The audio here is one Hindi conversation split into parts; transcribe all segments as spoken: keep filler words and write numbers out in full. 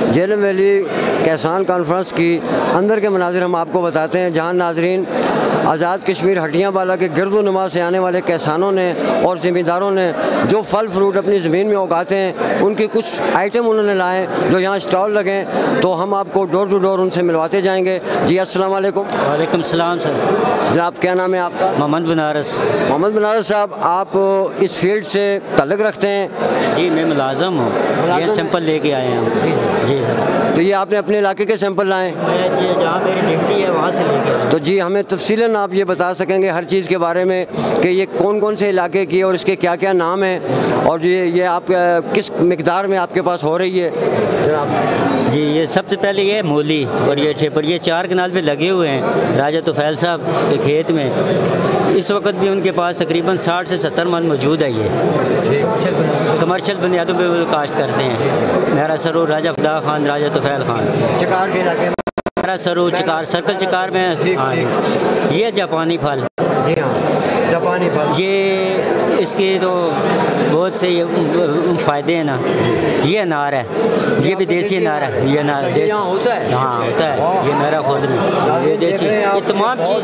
झेलम वैली किसान कॉन्फ्रेंस की अंदर के मनाजिर हम आपको बताते हैं, जहां नाजरीन आज़ाद कश्मीर हटियाँ वाला के गिरदोनुमा से आने वाले किसानों ने और ज़मींदारों ने जो फल फ्रूट अपनी ज़मीन में उगाते हैं उनके कुछ आइटम उन्होंने लाए जो यहाँ स्टॉल लगे, तो हम आपको डोर टू डोर उनसे मिलवाते जाएंगे। जी अस्सलाम वालेकुम। वालेकुम सलाम सर। जनाब क्या नाम है आपका? मोहम्मद बनारस। मोहम्मद बनारस साहब, आप इस फील्ड से ताल्लुक़ रखते हैं? जी मैं मुलाजम हूँ, ये सैंपल लेके आए हैं हम। जी सर। तो ये आपने अपने इलाके के सैंपल लाए? जहाँ मेरी ड्यूटी है वहाँ से लेके आए। तो जी हमें तफसीलन आप ये बता सकेंगे हर चीज़ के बारे में कि ये कौन कौन से इलाके की और इसके क्या क्या नाम हैं, और ये ये आप किस मिकदार में आपके पास हो रही है जनाब? जी ये सबसे पहले ये मूली और ये ठेपर, ये चार कनाल पे लगे हुए हैं राजा तुफैल साहब के खेत में। इस वक्त भी उनके पास तकरीबन साठ से सत्तर मन मौजूद है। ये कमर्शियल बुनियादों पे वो काश्त करते हैं। मेरा सरू राजा फदा खान, राजा तुफैल खान, चकार के इलाके में। मेरा सरू चकार, सर्कल चकार में। हाँ ये जापानी फल। जी हाँ, जापानी फल। ये इसके तो बहुत से फ़ायदे हैं ना। ये अनार है, ये भी देसी अनार है। ये अनार देसी होता है? हाँ होता है, ये मेरा खुद में। ये देसी, ये तमाम चीज़,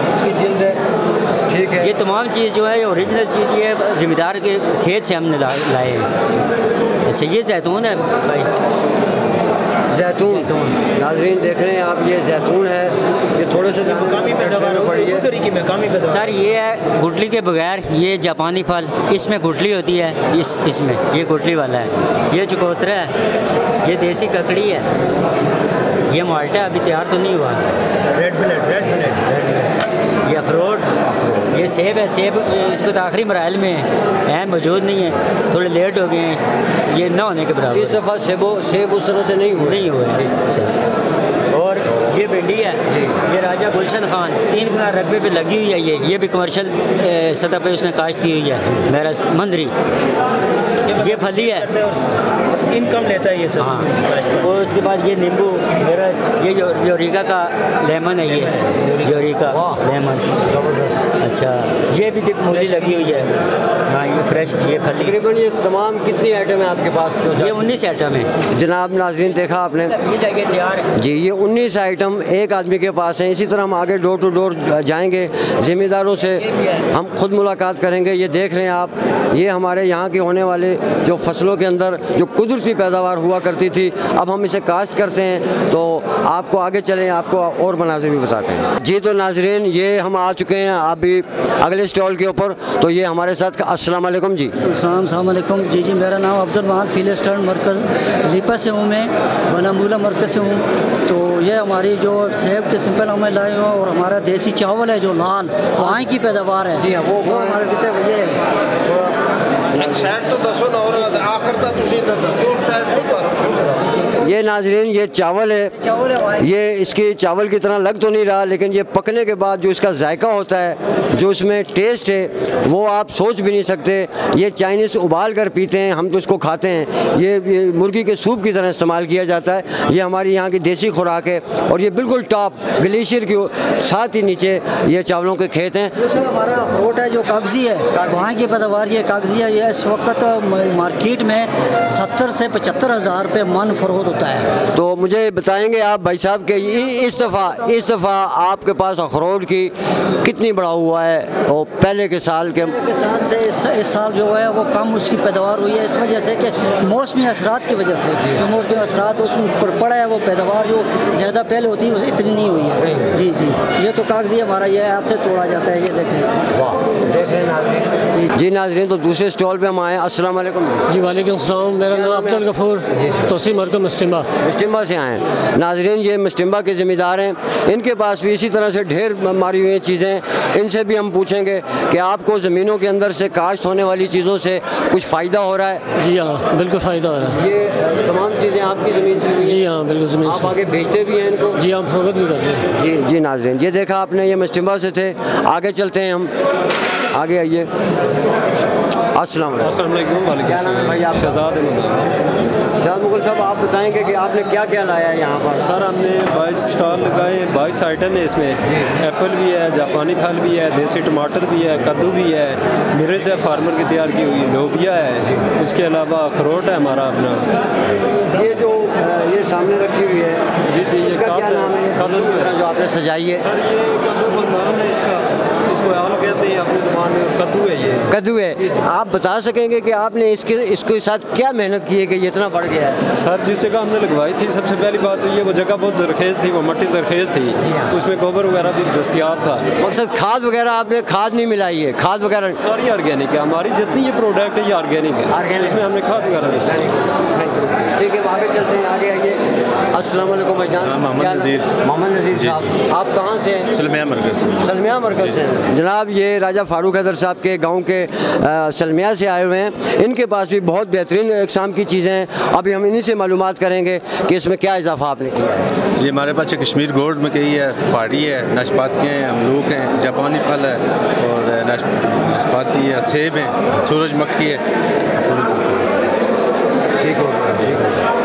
ठीक है, ये तमाम चीज़ जो है ओरिजिनल चीज़ ये ज़मींदार के खेत से हमने लाए हैं। अच्छा ये जैतून है भाई, जैतून। नाजरीन देख रहे हैं आप, ये जैतून है, ये थोड़े से मकामी पैदावार पड़ी है सर। ये है गुठली के बगैर, ये जापानी फल, इसमें गुठली होती है, इस इसमें ये गुठली वाला है। ये चकोतरा है, ये देसी ककड़ी है, ये माल्टा अभी तैयार तो नहीं हुआ। रेड मिलेट, रेड मिलेट, ये अखरोट, ये सेब है। सेब इसको तो आखिरी मराइल में है, मौजूद नहीं है, थोड़े लेट हो गए हैं, ये ना होने के बराबर। इस दफ़ा सेबो सेब उस तरह से नहीं हुए नहीं हुए। और ये भिंडी है, ये राजा गुलशन खान, तीन कनाल रकबे पे लगी हुई है। ये ये भी कमर्शियल सतह पे उसने काश्त की हुई है। मेरा मंदरी, ये फली है, इनकम लेता है ये सब। हाँ। और उसके बाद ये नींबू, मेरा ये यूरिका का लेमन है, ये यूरिका लेमन। अच्छा ये भी मूली लगी हुई है। हाँ ये फ्रेश, ये फली। तकरीबन ये तमाम कितनी आइटम है आपके पास? ये उन्नीस आइटम है जनाब। नाजरीन देखा आपने तैयार जी, ये उन्नीस आइटम एक आदमी के पास हैं। इसी तरह हम आगे डोर टू डोर जाएंगे, ज़मींदारों से हम खुद मुलाकात करेंगे। ये देख रहे हैं आप, ये हमारे यहाँ के होने वाले जो फसलों के अंदर जो कुदरती पैदावार हुआ करती थी, अब हम इसे काश्त करते हैं। तो आपको आगे चलें, आपको और मनाज़िर भी बताते हैं। जी तो नाजरीन, ये हम आ चुके हैं अभी अगले स्टॉल के ऊपर। तो ये हमारे साथ, अस्सलाम वालेकुम जी। अस्सलाम वालेकुम। जी जी मेरा नाम अब्दुल महान फील्ड स्टैंड मरकज़ लीपा से हूँ, मैं बनामूला मरकज़ से हूँ। तो ये हमारी जो सेब के सिंपल हमें लाए हुए, और हमारा देसी चावल है जो लाल, वहाँ की पैदावार है। जी हाँ, वो वो हमारे पीछे ये तो दसो ना, और आखिर तक तुसी तो दो साइड ये नाजरीन ये चावल है। ये इसकी चावल की तरह लग तो नहीं रहा, लेकिन ये पकने के बाद जो इसका जायका होता है, जो इसमें टेस्ट है, वो आप सोच भी नहीं सकते। ये चाइनीज़ उबाल कर पीते हैं, हम तो इसको खाते हैं। ये, ये मुर्गी के सूप की तरह इस्तेमाल किया जाता है। ये हमारी यहाँ की देसी खुराक है, और ये बिल्कुल टॉप ग्लेशियर के साथ ही नीचे ये चावलों के खेत हैं। हमारा अखरोट है जो कागजी है, वहाँ की पैदावार ये कागजी है। ये इस वक्त मार्केट में सत्तर से पचहत्तर हज़ार रुपये मन फरोख्त होता है। तो मुझे बताएंगे आप भाई साहब के इस दफ़ा इस दफ़ा आपके पास अखरोट की कितनी बढ़ा हुआ है, और पहले के साल के साल से इस, इस साल जो है वो कम उसकी पैदावार हुई है, इस वजह से कि मौसमी असरात की वजह से जो मौसमी असरात उसमें पर पड़ा है, वो पैदावार जो ज़्यादा पहले होती है इतनी नहीं हुई है। जी जी ये तो कागजी हमारा ये हाथ से तोड़ा जाता है। ये देखें, वाह देख रहे हैं जी नाज़रीन। तो दूसरे स्टॉल पे हम आए। अस्सलाम वालेकुम जी। वालेकुम सलाम। मेरा नाम अब्दुल गफूर तोसी मरकज़ मस्तिम्बा मस्तिम्बा से आए हैं। नाज़रीन ये मस्तिम्बा के ज़िम्मेदार हैं, इनके पास भी इसी तरह से ढेर मारी हुई चीज़ें। इनसे भी हम पूछेंगे कि आपको ज़मीनों के अंदर से काश्त होने वाली चीज़ों से कुछ फ़ायदा हो रहा है? जी हाँ बिल्कुल फ़ायदा हो रहा है। ये तमाम चीज़ें आपकी ज़मीन से हुई हैं? जी हाँ बिल्कुल ज़मीन आप से। आगे भेजते भी हैं इनको? जी हम फरोख्त भी करते हैं। जी जी नाज़रीन ये देखा आपने, ये मस्तिम्बा से थे। आगे चलते हैं हम, आगे आइए। अस्सलाम वालेकुम। क्या नाम है भाई आप? शहजाद शहजाद मुगल साहब, आप बताएंगे कि आपने क्या क्या लाया है यहाँ पर? सर हमने बाईस स्टॉल लगाए, बाईस आइटम है इसमें। एप्पल भी है, जापानी फल भी है, देसी टमाटर भी है, कद्दू भी है, मिर्च है फार्मर की तैयार की हुई, लोबिया है, उसके अलावा अखरोट है हमारा अपना। ये जो ये सामने रखी हुई है। जी जी, ये इसका क्या नाम है? कद्दू है जो आपने सजाई है सर, ये कद्दू का नाम है इसका, इसको आल कहते हैं अपनी ज़ुबान में, कद्दू है ये। कद्दू है। आप बता सकेंगे कि आपने इसके इसके साथ क्या मेहनत की है कि ये इतना बढ़ गया है? सर, जिस जगह हमने लगवाई थी, सबसे पहली बात तो ये वो जगह बहुत जरखेज़ थी, वो मट्टी जरखेज़ थी, उसमें गोबर वगैरह भी दस्तियाब था। मकसद खाद वगैरह आपने खाद नहीं मिलाई है? खाद वगैरह सारी ऑर्गेनिक है हमारी, जितनी ये प्रोडक्ट है ये ऑर्गेनिक है, ऑर्गेनिक, इसमें हमने खाद वगैरह नहीं इस्तेमाल। ठीक है, आगे चलते हैं, आगे आइए। अस्सलाम वालेकुम भाईजान। मोहम्मद नज़ीर। मोहम्मद नज़ीर साहब, आप कहाँ से हैं? सलमिया मरकज़ से। सलमिया मरकज़ से। जनाब, ये राजा फारूक हैदर साहब के गांव के आ, सलमिया से आए हुए हैं। इनके पास भी बहुत बेहतरीन इकसाम की चीज़ें हैं। अभी हम इन्हीं से मालूमात करेंगे कि इसमें क्या इजाफा आपने किया है। ये हमारे पास कश्मीर गोल्ड में कही है, पहाड़ी है, नाशपाती हैं, अमरूक हैं, जापानी फल है और नाश नाशपाती है, सेब है, सूरजमुखी है। ठीक हो गया, ठीक हो गया।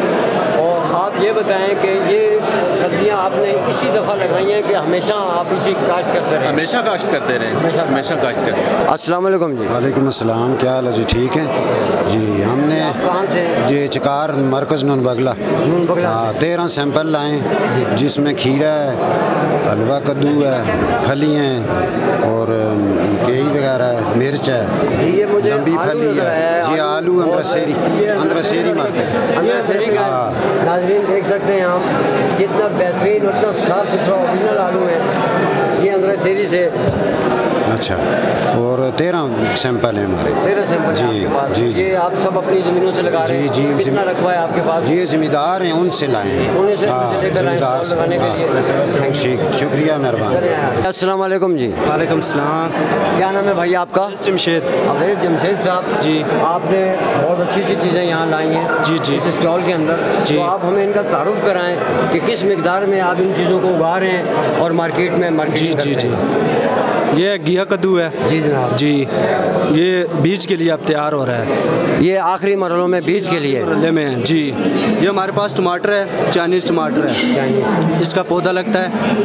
और आप ये बताएं कि ये सब्जियां आपने इसी दफ़ा लगाई हैं कि हमेशा आप इसी काश्त करते रहे? हमेशा काश्त करते रहे, हमेशा हमेशा काश्त करते रहे। अस्सलाम वालेकुम जी। वालेकुम अस्सलाम, क्या हाल है जी? ठीक है जी। हमने कहाँ से? जी चिकार मरकज़ नून बगला। नून बगला। हाँ, तेरह सैंपल लाए, जिसमें खीरा है, हलवा कद्दू है, फली हैं और केई वगैरह है, मिर्च है, ये मुझे लंबी आलू फली नज़र आया है है। जी, आलू अंदरसेरी अंदरसेरी मरकज़। अंदरसेरी का है। नाज़रीन देख सकते हैं हम, कितना बेहतरीन और इतना साफ़ सुथरा ओरिजिनल आलू है ये अंदरसेरी से। अच्छा, और तेरह सैंपल हैं हमारे। तेरह सैंपल जी, आपके पास। जी, जी। ये आप सब अपनी ज़मीनों से लगा रहे हैं? जी, जी, कितना जिम- रकबा है आपके पास? जी, ज़िम्मेदार हैं, उनसे लाए हैं। उन्हीं से हाँ, लेकर आए ज़िम्मेदार स्टॉल लगाने के लिए। हाँ, ठीक, शुक्रिया, मेहरबान। अस्सलाम वालेकुम जी। वालेकुम सलाम। क्या नाम है भाई आपका? जमशेद। अवैध जमशेद साहब जी। आपने बहुत अच्छी अच्छी चीज़ें यहाँ लाई हैं जी, जी। इस स्टॉल के अंदर। जी। तो आप हमें इनका तारुफ कराएं कि किस मिकदार में आप इन चीज़ों को उगा रहे हैं और मार्केट में मार्केटिंग जी, करते जी, हैं। ये घिया कद्दू है जी जनाब। जी, ये बीज के लिए अब तैयार हो रहा है, ये आखिरी मरलों में बीज के लिए मरहले में है जी। ये हमारे पास टमाटर है, चाइनीज़ टमाटर है, चाहिए। इसका पौधा लगता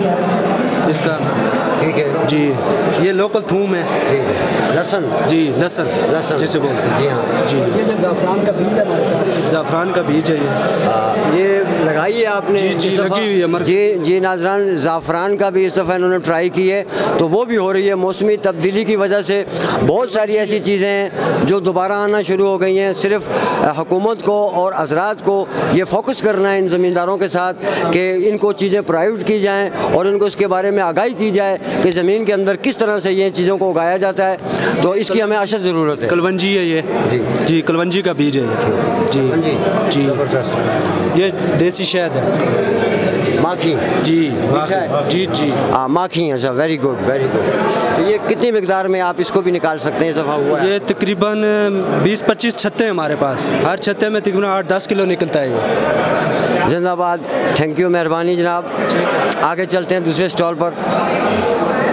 है इसका। ठीक है जी, ये लोकल थूम है ठीक है। लहसुन। जी, लहसुन लहसुन जैसे बोलते हैं जी हाँ। जी। ये ज़ाफ़रान का बीज है हमारे पास। ज़ाफ़रान का बीज है ये। आ, ये लगाई है आपने? जी, जी, इस दफ़ा? लगी हुई है मर- जी जी नाज़रान, ज़ाफ़रान का भी इस दफ़ा इन्होंने ट्राई की है, तो वो भी हो रही है। मौसमी तब्दीली की वजह से बहुत सारी ऐसी चीज़ें हैं जो दोबारा आना शुरू हो गई हैं। सिर्फ हुकूमत को और हज़रात को ये फोकस करना है इन ज़मींदारों के साथ कि इनको चीज़ें प्राइवेट की जाएँ और इनको इसके बारे में आगाही की जाए कि ज़मीन के अंदर किस तरह से ये चीज़ों को उगाया जाता है। तो इसकी हमें अशद ज़रूरत है। कलवंजी है ये जी। जी, कलवंजी का बीज है ये। जी जी जी, ज़बरदस्त। ये देसी शहद है माखी। जी। मीठा है? जी जी। हाँ, माखी अच्छा, वेरी गुड वेरी गुड। तो ये कितनी मिकदार में आप इसको भी निकाल सकते हैं? इस दफ़ा हुआ है ये तकरीबन बीस पच्चीस छत्ते हैं हमारे पास, हर छत्ते में तकरीबन आठ दस किलो निकलता है ये। जिंदाबाद। थैंक यू, मेहरबानी जनाब। आगे चलते हैं दूसरे स्टॉल पर।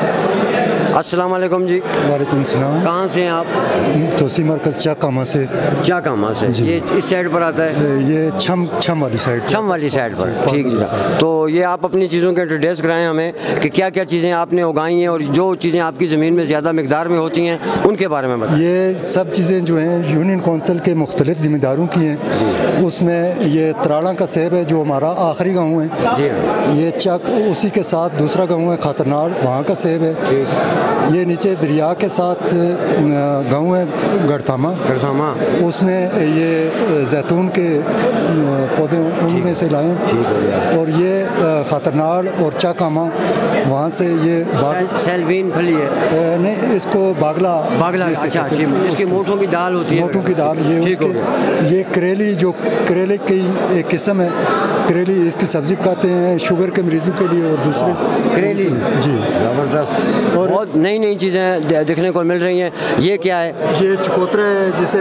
अस्सलाम वालेकुम जी। वालेकुम सलाम। कहाँ से हैं आप? तोसी मरकज़ चाकामा से। क्या काम से? ये इस साइड पर आता है? ये छम छम वाली साइड। छम वाली साइड पर। ठीक जनाब। तो ये आप अपनी चीज़ों के इंट्रोड्यूस कराएं हमें कि क्या क्या चीज़ें आपने उगाई हैं और जो चीज़ें आपकी ज़मीन में ज़्यादा मिकदार में होती हैं उनके बारे में बताएं। ये सब चीज़ें जो हैं यूनियन कौंसिल के मुख्तलिफ ज़िम्मेदारों की हैं। उसमें ये तराड़ा का सेब है जो हमारा आखिरी गाँव है। ये चक उसी के साथ दूसरा गाँव है खातरनाड़, वहाँ का सेब है। ये नीचे दरिया के साथ गाँव है गढ़तामा। गढ़तामा उसमें ये जैतून के पौधे उनमें से लाए। और ये खातरनाड़ और चाकामा, वहाँ से ये बाग सेलवीन फली है। नहीं, इसको बागला बागला अच्छा, जिसकी मोटों की दाल होती है। मोटों की दाल ये उसके, ये करेली जो करेले की एक किस्म है, करेली इसकी सब्ज़ी पकाते हैं शुगर के मरीज़ों के लिए। और दूसरे करेली जी ज़बरदस्त। और बहुत नई नई चीज़ें देखने को मिल रही हैं। ये क्या है? ये चकोतरे है, जिसे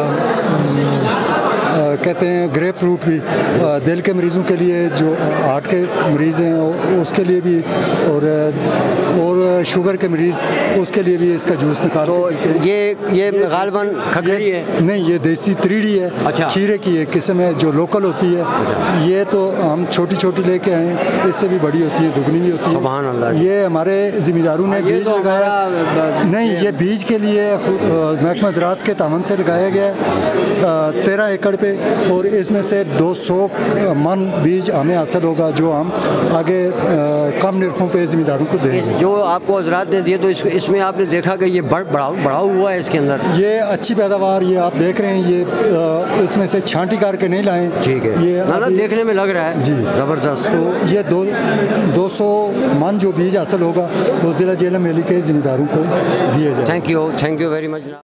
कहते हैं ग्रेप फ्रूट भी। आ, दिल के मरीज़ों के लिए जो हार्ट के मरीज़ हैं उसके लिए भी, और और शुगर के मरीज़ उसके लिए भी इसका जूस निकाल। तो ये ये गालबन खखरी है? नहीं, ये देसी त्रीड़ी है। अच्छा। खीरे की एक किस्म है जो लोकल होती है। अच्छा। ये तो हम छोटी छोटी लेके आए हैं, इससे भी बड़ी होती है, दुगनी भी होती है। सुभान अल्लाह। ये हमारे ज़िम्मेदारों ने बीज तो लगाया। नहीं, ये बीज के लिए महकमा ज़राअत के तावन से लगाया गया है। तेरह एकड़ पे और इसमें से दो सौ मन बीज हमें हासिल होगा, जो हम आगे कम निर्खों पे ज़मींदारों को देंगे। जो आपको हजरात ने दिए तो इस, इसमें आपने देखा कि ये बढ़ बढ़ाव बढ़ाव हुआ है इसके अंदर। ये अच्छी पैदावार, ये आप देख रहे हैं, ये इसमें से छांटी करके नहीं लाए। ठीक है, ये ना देखने में लग रहा है जी ज़बरदस्त। तो ये दो दो सौ मन जो बीज हासिल होगा वो ज़िला जेलम वैली के ज़मींदारों को दिए जाए। Thank you, thank you very much.